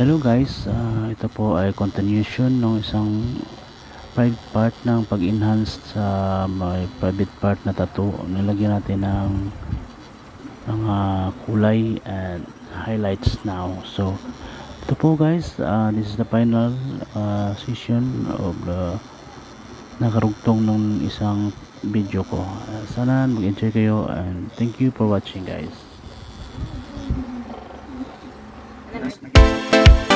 Hello guys, ito po ay continuation ng isang private part ng pag-enhance sa may private part na tattoo. Nilagyan natin ng mga kulay and highlights now. So ito po guys, this is the final session of the nakarugtong ng isang video ko. Sana mag-enjoy kayo and thank you for watching guys.